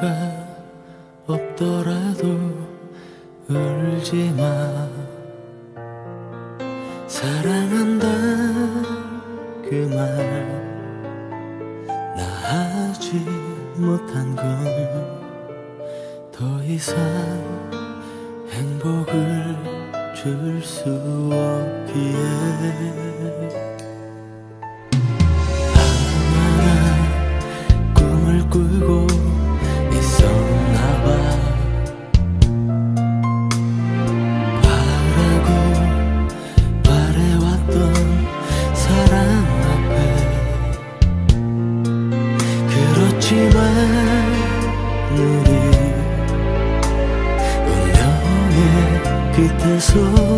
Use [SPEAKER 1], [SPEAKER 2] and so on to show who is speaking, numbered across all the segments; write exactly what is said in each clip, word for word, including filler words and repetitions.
[SPEAKER 1] 없더라도 울지마. 사랑한다 그 말 나 하지 못한 건 더 이상 행복을 줄 수 없기에 하나나 꿈을 꾸고 있었나봐. 바라고 바래왔던 사랑 앞에 그렇지만 우리 끝에서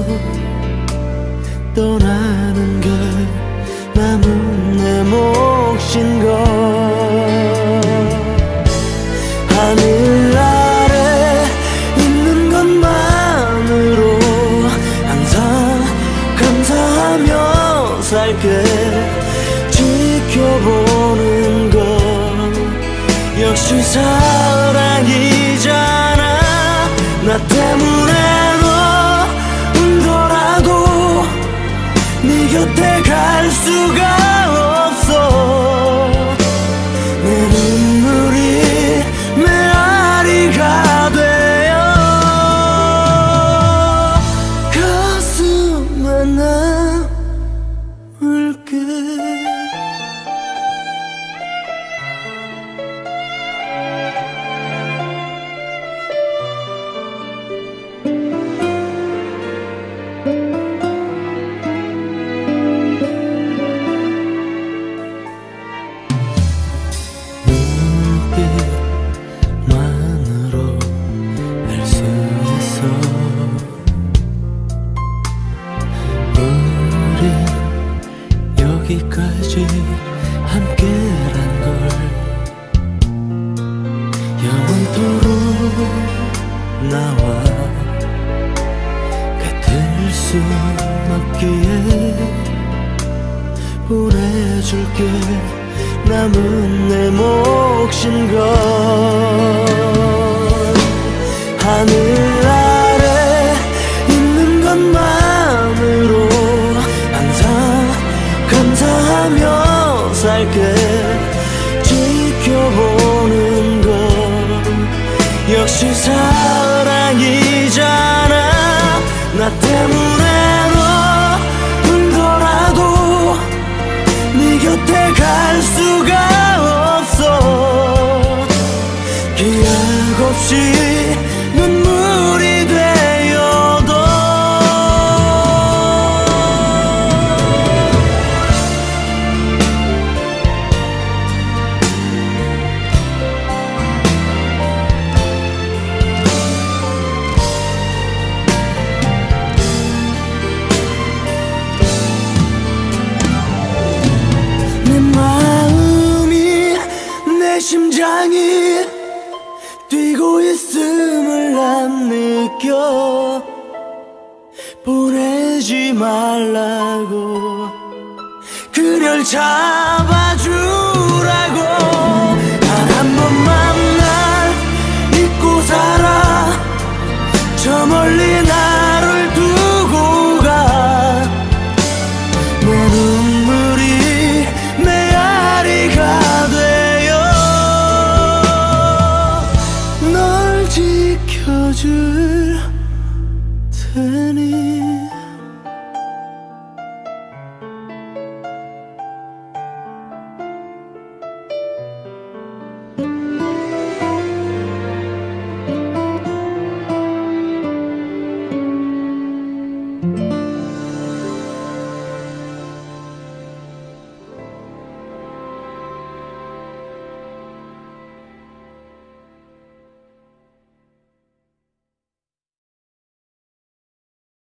[SPEAKER 1] 떠나는 게 남은 내 몫인걸. 하늘 아래 있는 것만으로 항상 감사하며 살게. 지켜보는 건 역시 사랑이잖아. 나 때문에 네 곁에 갈 수가 없어. 내 눈물이 메아리가 되어 가슴에 남을게. 여기까지 함께란 걸 영원토록 나와 같을 순 없기에 보내줄게. 남은 내 몫인걸. 하늘 아래 있는 것만으로 감사하며 살게. 지켜보는 건 역시 사랑이잖아. 나 때문에 너 울더라도 네 곁에 갈 수가 없어. 기약 없이 눈물이 되어도 심장이 뛰고 있음을 난 느껴. 보내지 말라고 그녀를 잡아줘.